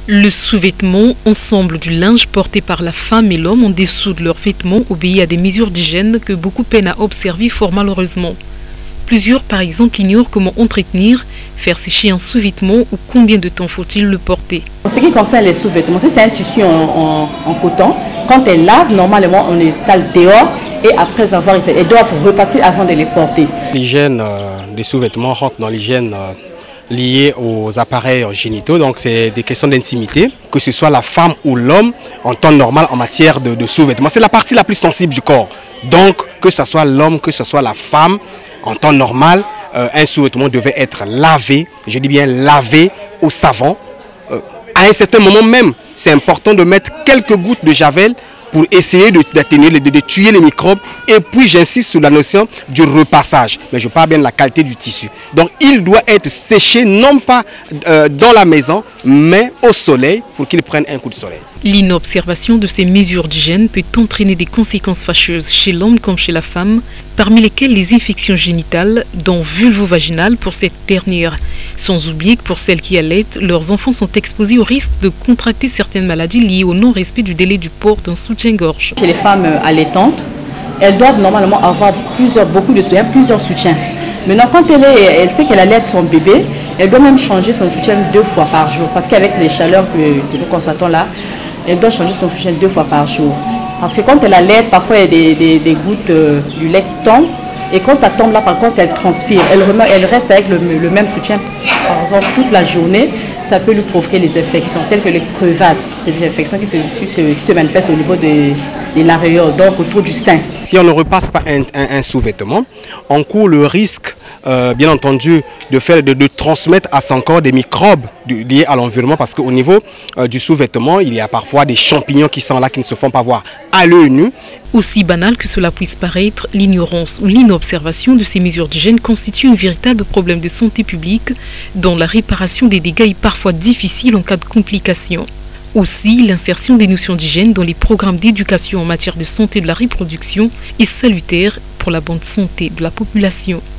Le sous-vêtement, ensemble du linge porté par la femme et l'homme en dessous de leurs vêtements, obéit à des mesures d'hygiène que beaucoup peinent à observer fort malheureusement. Plusieurs, par exemple, ignorent comment entretenir, faire sécher un sous-vêtement ou combien de temps faut-il le porter. En ce qui concerne les sous-vêtements, si c'est un tissu en coton, quand elles lavent, normalement on les installe dehors et après avoir été, elles doivent repasser avant de les porter. L'hygiène des sous-vêtements rentre dans l'hygiène liée aux appareils génitaux, donc c'est des questions d'intimité, que ce soit la femme ou l'homme en temps normal en matière de sous-vêtements. C'est la partie la plus sensible du corps, donc que ce soit l'homme, que ce soit la femme, en temps normal, un sous-vêtement devait être lavé, je dis bien lavé au savon. À un certain moment même, c'est important de mettre quelques gouttes de javel pour essayer d'atténuer, de tuer les microbes. Et puis j'insiste sur la notion du repassage. Mais je parle bien de la qualité du tissu. Donc il doit être séché non pas dans la maison, mais au soleil pour qu'il prenne un coup de soleil. L'inobservation de ces mesures d'hygiène peut entraîner des conséquences fâcheuses chez l'homme comme chez la femme, parmi lesquelles les infections génitales, dont vulvo-vaginales pour cette dernière. Sans oublier que pour celles qui allaitent, leurs enfants sont exposés au risque de contracter certaines maladies liées au non-respect du délai du port d'un soutien-gorge. Chez les femmes allaitantes, elles doivent normalement avoir beaucoup de soutiens, plusieurs soutiens. Maintenant, quand elle sait qu'elle allaite son bébé, elle doit même changer son soutien 2 fois par jour. Parce qu'avec les chaleurs que nous constatons là, elle doit changer son soutien 2 fois par jour. Parce que quand elle allaite, parfois il y a des gouttes du lait qui tombent. Et quand ça tombe là, par contre, elle transpire. Elle reste avec le même soutien, par exemple, toute la journée. Ça peut lui provoquer des infections, telles que les crevasses, des infections qui se manifestent au niveau des l'aréole, donc autour du sein. Si on ne repasse pas un sous-vêtement, on court le risque, bien entendu, de transmettre à son corps des microbes liés à l'environnement, parce qu'au niveau du sous-vêtement, il y a parfois des champignons qui sont là, qui ne se font pas voir à l'œil nu. Aussi banal que cela puisse paraître, l'ignorance ou l'inobservation de ces mesures d'hygiène constitue un véritable problème de santé publique dont la réparation des dégâts est parfois difficile en cas de complications. Aussi, l'insertion des notions d'hygiène dans les programmes d'éducation en matière de santé de la reproduction est salutaire pour la bonne santé de la population.